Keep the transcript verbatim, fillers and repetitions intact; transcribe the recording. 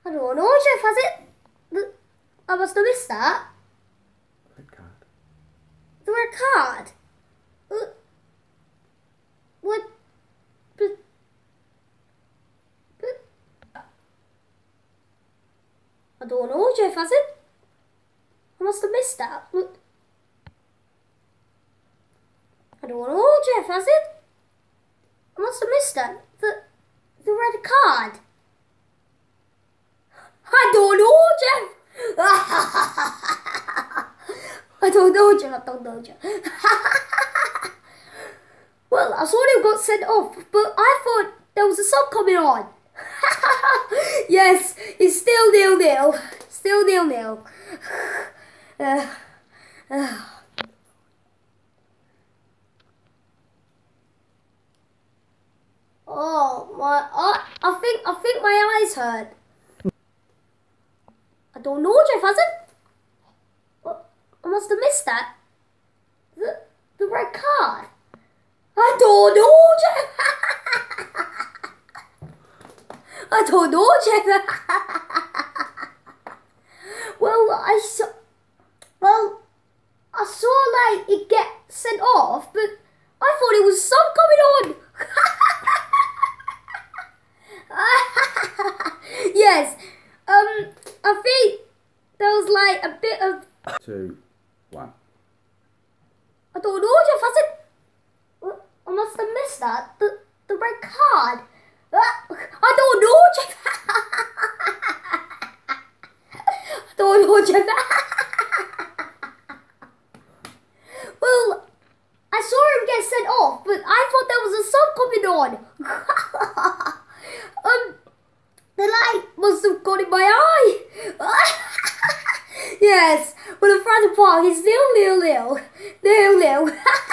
I don't know, Jeff, has it? The, I must have missed that. Red card. The red card? Uh, what? But, but, I don't know, Jeff, has it? I must have missed that. Look. I don't know, Jeff, has it? I must have missed that. The, the red card. I don't know, Jeff. I don't know, Jeff. I don't know, Jeff. Well, I saw him got sent off, but I thought there was a sub coming on. Yes, it's still nil nil. Still nil nil. Uh, uh. Oh my! Oh, I think I think my eyes hurt. I don't know, Jeff, has it? Well, I must have missed that. The the red card. I don't know, Jeff. I don't know, Jeff. Well, I saw. Well, I saw like it get sent off, but I thought it was sun coming on. Yes. Um, I think there was like a bit of. Two, one. I don't know, Jeff, has it? Well, I must have missed that. The the red card. Uh, I don't know, Jeff. I don't know, Jeff. Well, I saw him get sent off, but I thought there was a sub coming on. um, the light must have gone in my eye. Yes, well, the front part is nil nil nil. Nil nil.